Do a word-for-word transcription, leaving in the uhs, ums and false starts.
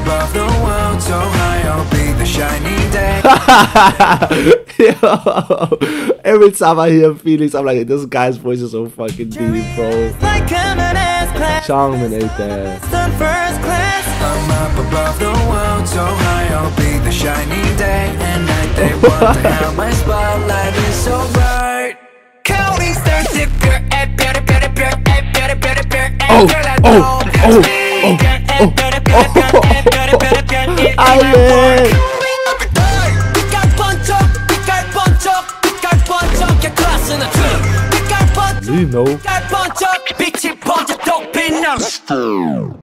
above the world, so high I'll be the shiny day. Yo, every time I hear Felix, I'm like, this guy's voice is so fucking deep, bro. Charmin ain't there. I'm up above the world, so high I'll be the shiny day. And night they wonder how my spotlight is so bright. Counting stars, if you're at better, better, better, better, better, better. Oh, oh, oh, oh, oh, oh, oh, oh, oh,